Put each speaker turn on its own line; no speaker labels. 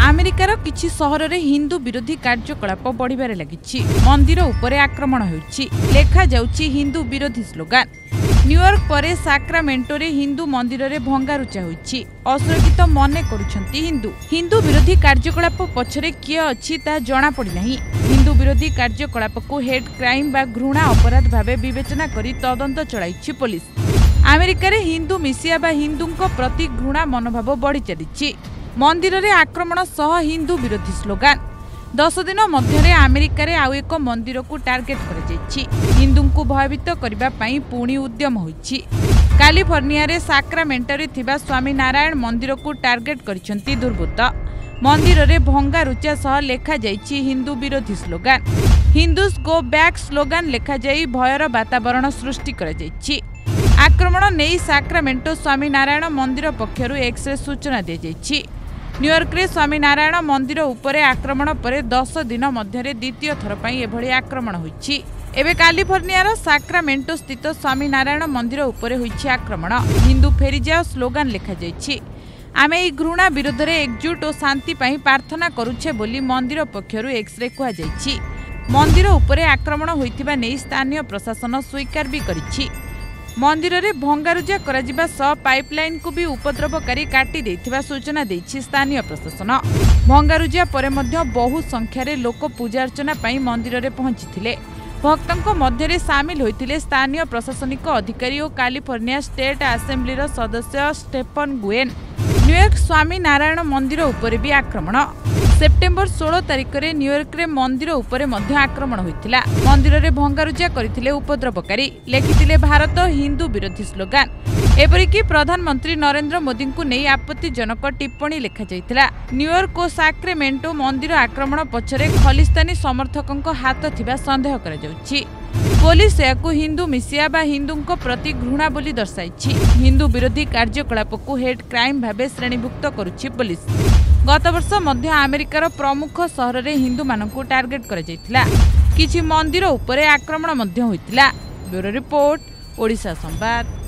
अमेरिकार किछि सहर रे हिंदू विरोधी कार्यकलाप बढ़िबारे लागिछि। मंदिर उपरे आक्रमण होइछि, लेखा जाउछि हिंदू विरोधी स्लोगान। न्यूयॉर्क परे साक्रामेंटो रे हिंदू मंदिर रे भंगारुचा होइछि। असुरक्षित मने करूछंती हिंदू विरोधी कार्यकलाप पछरे किए अछि ता जणा पड़ी नाही। हिंदू विरोधी कार्यकलाप को हेड क्राइम बा घृणा अपराध भाबे विवेचना करी तदंत चलाइछि पुलिस। अमेरिकार हिंदू मिसिया बा हिंदूंको प्रति घृणा मनोभाव बढ़ी चलिछि। मंदिर रे आक्रमण सह हिंदू विरोधी स्लोगान। 10 दिन मध्य अमेरिका रे आउ एक मंदिर को टार्गेट कर हिंदू को भयभीत करने पुणी उद्यम होइछि। कैलिफोर्निया रे साक्रामेंटो रे थिबा स्वामी नारायण मंदिर को टार्गेट करिसेंती दुर्बृत्त। मंदिर रे भंगारुचा सह लेखा जाइछि हिंदू विरोधी slogan. Hindus go back slogan लेखा जाई भयर वातावरण सृष्टि कर जाइछि। आक्रमण नहीं साक्रामेंटो स्वामी नारायण मंदिर पक्षरु एक्स रे सूचना दी जाइछि। न्यूयॉर्क रे स्वामी नारायण मंदिर उपरे आक्रमण परे 10 दिन मध्य द्वितीय थर पई एभली आक्रमण होइछि। एबे कैलिफोर्निया रो साक्रामेंटो स्थित स्वामी नारायण मंदिर उपरे होइछि आक्रमण। हिंदू फेरी जाओ स्लोगान लेखा जाइछि। आमे ई घृणा विरोध रे एकजुट और शांति पई प्रार्थना करूछे बोली मंदिर पक्षरु एक्स रे कुआ जाइछि। मंदिर उपरे आक्रमण होइतिबा नै स्थानीय प्रशासन स्वीकार भी करिछि। मंदिर रे भंगारुजा कराजिबा सह पाइपलाइन को भी उपद्रवकारी काटी देथिबा सूचना देछि स्थानीय प्रशासन। भंगारुजा परे मध्य बहु संख्या रे लोक पूजा अर्चना पई मंदिर रे पहुंचिथिले। भक्तों मध्य रे शामिल होइथिले स्थानीय प्रशासनिक अधिकारी और कैलिफोर्निया स्टेट असेंबली रो सदस्य Stephen Nguyen. New York Swaminarayan Mandir उपरे भी आक्रमण। सेप्टेम्बर 16 तारिख रे न्यूयॉर्क रे मंदिर उपरे मध्य आक्रमण होइथिला। मंदिर रे भंगारुजा करिथिले उपद्रवकारी, लेखिथिले भारत हिंदू विरोधी स्लोगान। एपरिकी प्रधानमंत्री नरेंद्र मोदी को नहीं आपत्तिजनक टिप्पणी लिखा जाइथिला। न्यूयॉर्क और साक्रामेंटो मंदिर आक्रमण पछरे खलिस्तानी समर्थकों हाथ थिबा संदेह करा जाउछि। पुलिस याकु हिंदू मिसिया बा हिंदूंको प्रति घृणा बोली दर्शाइछि। हिंदू विरोधी कार्यकलाप को हेड क्राइम भाबे श्रेणीभुक्त करुछि पुलिस। गत वर्ष मध्य अमेरिकार प्रमुख सहर रे हिंदू मानकु टार्गेट करा जाइथिला। किछि मंदिर उपरे आक्रमण मध्य होइतिला। ब्यूरो रिपोर्ट, ओडिशा संवाद।